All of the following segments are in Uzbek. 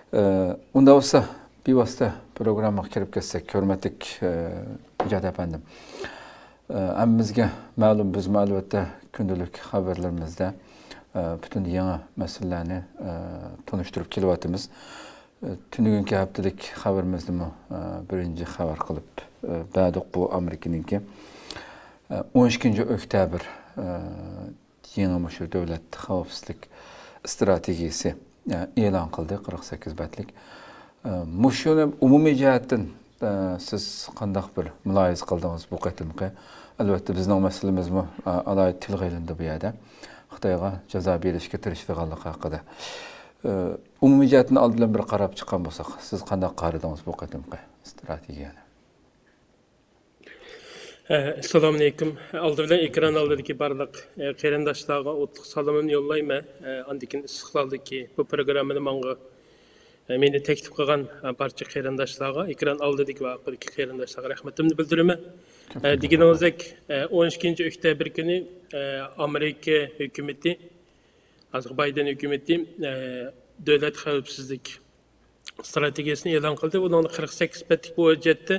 Unda olsa bir vasıta programma kirib ketsek, hürmetlik Nicat efendim. Bizge ma'lum biz ma'lumotda kundalik haberlerimizde bütün yeni meselelerini tanıştırıp kelyapmiz. Tününkü haftalik haberimizde birinci haber kılıp ba'dık bu Amerika'nınki 12 oktyabr yeni şu devlet xavfsizlik stratejisi e'lon qildi 48 betlik. Muşunu umumiy jihatdan siz qandaq bir muloyiz qildingiz bu qatimqi? Albatta bizning masalamiz bu alayit tilg'ilindi bu yerda. Xitoyga jazo berishga tirishdiganligi haqida. Umumiy jihatdan oldidan bir qarab chiqqan bo'lsak, siz qandaq qaradingiz bu qatimqi strategiyani? Assalomu alaykum. Oldi bilan ekran oldidagi barliq qarindoshlarga o'tliq salomimni yollayman. Andikin istiqloldagi bu programmani menga meni taklif qilgan barcha qarindoshlarga, ekran oldidagi va oxirgi qarindoshlarga rahmatimni bildiraman. Deganimizdek 12 oktyabr kuni Amerika hukumati, Bayden hukumati davlat xavfsizlik strategiyasini e'lon qildi. Bunun 48 betlik bo'yicha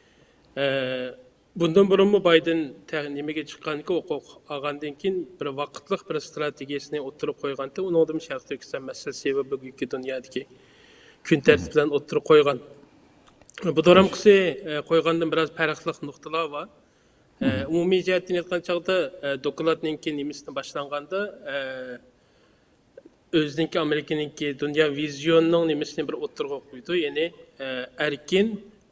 bundan burun mu Biden nimaga chiqqanki huquq olgandan keyin bir vaqtliq bir strategiyasini o'ttirib qo'yganda, uni o'dim Sharq Turkiston masalasi va bugungi dunyodagi kun tartibi bilan o'ttirib qo'ygan. Bu doramqisi qo'ygandan biroz farqli nuqtalar bor. Umumiy jihatdan aytgan chog'da dokladninki nimasini boshlanganda o'zininki Amerikaninki dunyo vizyonining nimasini bir o'ttirib qo'ydi. Ya'ni erkin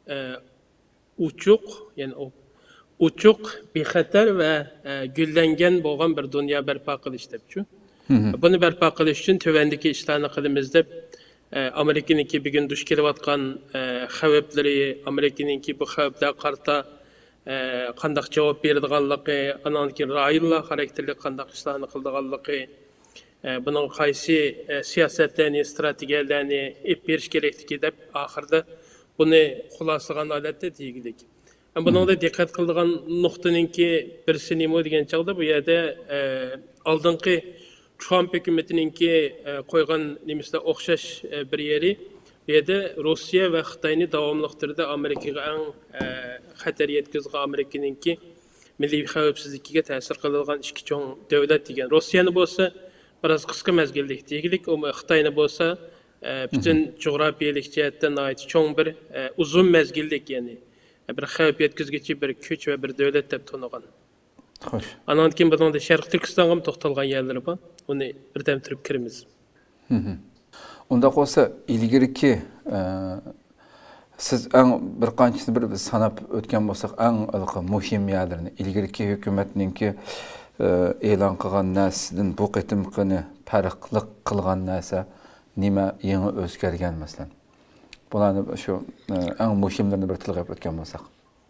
uçuk, yani uçuk, bexatar ve güllengen bo'lgan bir dünya barpo qilish debchu. Bunu barpo qilish uchun tövendeki ishlarni qilamiz deb Amerikaniki bugun duch kelayotgan xavflari, Amerikaniki bu xavflarga qarata qandaq javob beradiganligi, ananki rayonlar xarakterli qandaq ishlarni qiladiganligi, buning qaysi siyosatlarni, strategiyalarni ep berish kerakligi deb oxirida bunu xulasagan holatda deyildik. Buningda diqqat qiladigan nuqtaninki birisi nima degan chog'da bu yerda oldingi Trump hukumatininki qo'ygan nimasida o'xshash bir yeri, bu yerda Rossiya va Xitoyni davomliqtirdi Amerikaga eng xatar yetkazgan Amerikaninki milliy xavfsizligiga ta'sir qiladigan ikki cho'ng davlat degan. Rossiyani bo'lsa biroz qisqa mezgillik deylik, Xitoyni bo'lsa bütün coğrafiyalik cihetten ait çoğun bir uzun mezgillik yani bir xavf yetkizgichi bir kuch ve bir devlet deb tanıgan. Xo'sh. Anan keyin bundan da Sharq Turkistonga ham to'xtalgan yerlari bor. Uni birdan turib kiramiz. Unda qolsa ilgiriki siz eng bir qanchasini bir sanab o'tgan bo'lsak, eng muhim yerlarni ilgiriki hukumatninki e'lon qilgan narsadan bu qatimqini farqli qilgan narsa nima yangi o'zgargan masalan? Bularni shu eng muhimlarini bir tilga o'tgan bo'lsak.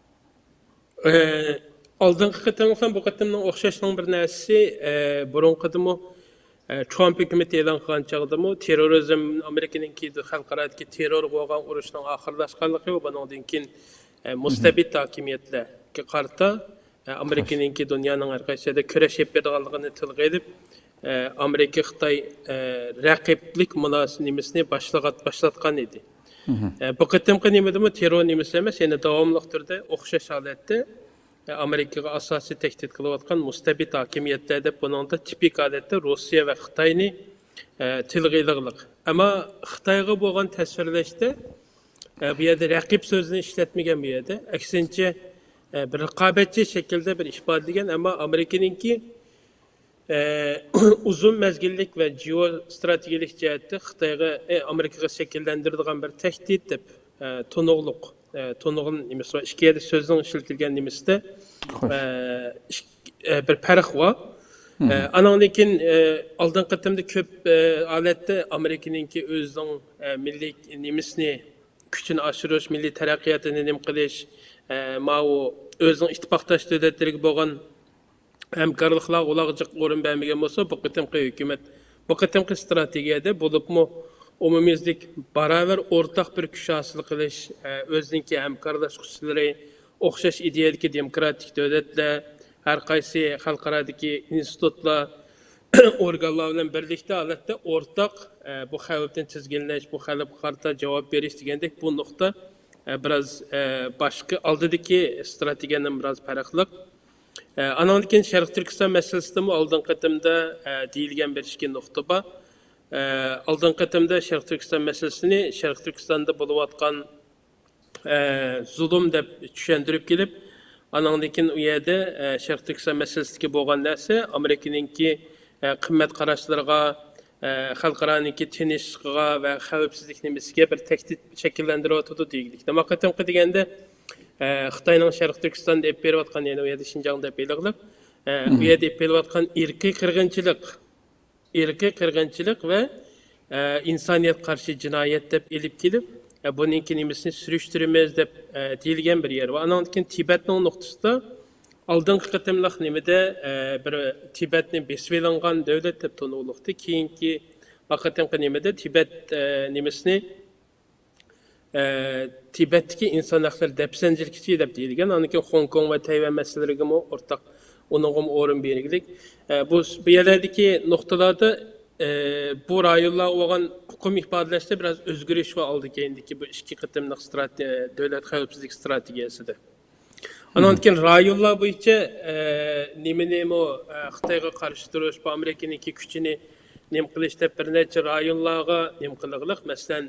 Oldingi qatimdan bu qatimning o'xshashning bir narsasi burunqidimi Trump hukumati e'lon qilgan chog'dami terrorizm Amerikaninki xalqarodagi terror bo'lgan urushning oxirlashganligi va bundan keyin mustabid hokimiyatlarga qarata Amerikaninki dunyoning har qaysida kurashib berganligini tilga olib Amerika Xitoy raqiblik munosabatini boshlatgan edi. Bu qatimqi nimadimi terror nimasi emas, yana davomli turda o'xshash holatda Amerikaga asosiy tahdid qilayotgan mustabid hokimiyatlar deb buningda tipik holatda Rossiya va Xitoyni tilga olganlik. Ammo Xitoyga bo'lgan tasvirlashda bu yerda raqib so'zini ishlatmagan bu yerda. Aksincha bir raqobatchi shaklda bir ifodalagan, ammo Amerikaninki uzun mezgillik ve geostrategik cihetde Xitoyga Amerikaga shakllantiradigan bir tahdid deb to'nuqliq to'nuqning nimasi var. İki yerda so'zning ishlatilgan nimasida bir farq bor. Andan keyin oldin qatimda ko'p holatda Amerikaninki o'zining milliy nimasini kuchini oshirish, milliy taraqqiyotini nim qilish, ma'u o'zining ittifoqdosh davlatlariga bo'lgan hamkorliklar ularga o'rin bermagan bo'lsa, bu qatimqi hukumat bu qatimqi strategiyada bo'libmi umumiylik baravar o'rtaq bir kuch hosil qilish, o'zininki hamkorlashuvchilari o'xshash ideyadagi demokratik davlatlar, har qaysi xalqarodagi institutlar, organlar bilan birlikda holatda o'rtaq bu xavfni tizginlash, bu xavfga qarata javob berish degandek bu nuqta biraz boshqa oldidagi strategiyadan biraz farqli. Andan keyin Sharq Turkiston masalasida oldingi qatimda deyilgan bir ikki nuqta bor. Oldingi qatimda Sharq Turkiston masalasini Sharq Turkistonda bo'layotgan zulm deb tushuntirib kelib, andan keyin u yerda Sharq Turkiston masalasidagi bo'lgan narsa Amerikaningki qimmat qarashlariga, xalqaroniki tinchligiga va xavfsizlik nimasiga bir tahdid shakllantiryotdi deylik. Nima qatimqi deganda Xitoyning Sharq Turkistonda olib berayotgan, ya'ni u yerda Shinjongda olib berilib, u yerda olib berayotgan irqiy qirg'inchilik va insoniyat qarshi jinoyat deb elib kelib, buningki nimasini surishtiramiz deb deyilgan bir yer va andan keyin Tibetning nuqtasida oldingi qatimliq nimada bir Tibetni besib olingan davlat deb tanilmoqda. Keyingi vaqtdagi nimada Tibet nimasini Tibetdagi inson haqlari dafsanjirlikchi deb deyilgan. Andan keyin Hong Kong va Tayvan masalalariga o'rtaq uningga o'rin berildik. Bu yerlardagi nuqtalarda bu rayonlar olgan hukum ifodalashda biraz o'zgarish va oldi keyindiki bu ikki qatimliq davlat xavfsizlik strategiyasida. Andan keyin rayonlar bo'yicha nimani Xitoyga qarshi turish, bu Amerikaniki kuchini nim qilish deb bir necha rayonlarga nim qiliqliq. Masalan,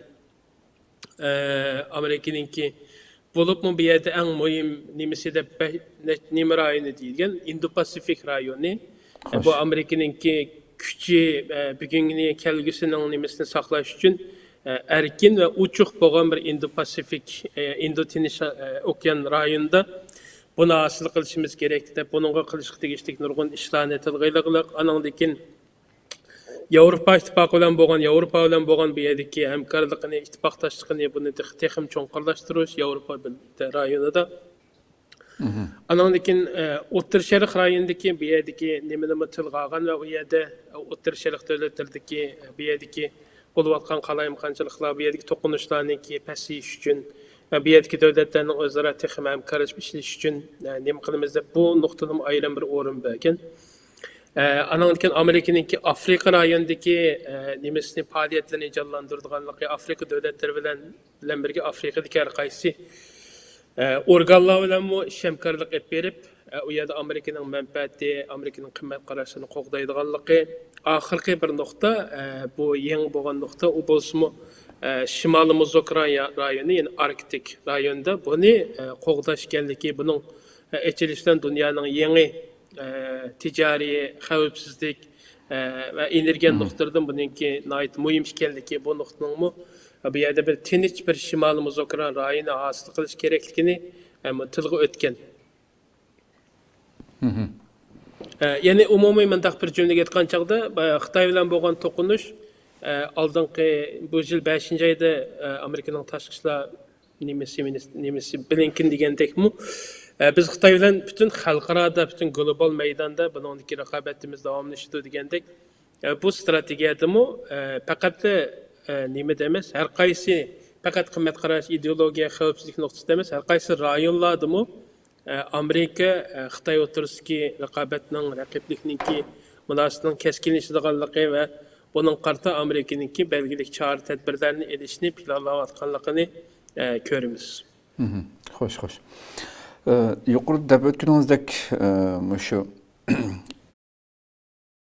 Amerikaniki bo'libmi bu yerda eng muhim nimasi deb nima rayoni deyilgan Indo-Pasifik rayoni. Bu Amerikaniki kuchi bugungi kelgusining nimasini saqlash uchun erkin va uchuq bo'lgan bir Indo-Pasifik, Indo-Tinch okean rayonida buni hosil qilishimiz kerak deb buningga qilishga tegishli nurg'un ishlarni tilg'ayliqliq. Andan keyin Yevropa ittifoqi bilan bo'lgan bu yerdagi hamkorlikni, ittifoqdoshligini buni texim cho'nqirlashtirish Yevropa rayonida. Andan keyin O'rta Sharq rayonidagi bu yerdagi nimani tilga olgan va u yerda O'rta Sharq davlatlaridagi bu yerdagi bo'layotgan qalayimqanchiliklar, bu yerdagi to'qinishlarniki pasayish uchun bu yerdagi davlatlarning o'zaro texim hamkorlashib ishlash uchun nima qilamiz deb bu nuqtadan ayrim bir o'rin bergan. Andan keyin Amerikaningki Afrika rayonidagi nimasini faoliyatlarini jonlantirganligi, Afrika davlatlari bilan birga Afrikadagi har qaysi organlar bilan hamkorlik qilib berib, u yerda Amerikaning manfaati, Amerikaning qimmat qarashini qo'g'daydiganligi, oxirgi bir nuqta, bu yangi bo'lgan nuqta, u bo'lsa Shimoliy Muzokran rayoni, ya'ni Arktik rayonida buni qo'g'dash ekanligi, buning echilishidan dunyoning yangi ticari, xavfsizlik ve energiya nuqtalardan bununki nait muhim ekanligi, bu nuqtaning bu yerda bir tinch bir Shimoliy Muzokran rayoni hosil qilish kerakligini tilga o'tgan. Ya'ni umumiy mendaq bir jumlaga aytgan chaqda Xitoy bilan bo'lgan to'qinish oldingi bu yil 5-oyda Amerikaning tashqi ishlar nimasi Blinken degandekmi biz Xitoy bilan butun xalqaro, butun global maydonda buningki raqobatimiz davomlashadi degandek bu strategiyadami faqat nima demas, har qaysi faqat qimmat qarash, ideologiya, xavfsizlik nuqtasida emas, har qaysi rayonlardami Amerika Xitoy o'rtasidagi raqobatning, raqiblikninki munosabatining keskinlashadiganligi va buning qarta Amerikaningki belgilik chora tadbirlarni elishni planlayotganligini ko'ramiz. Xo'sh. Yuqorida deb o'tganingizdek shu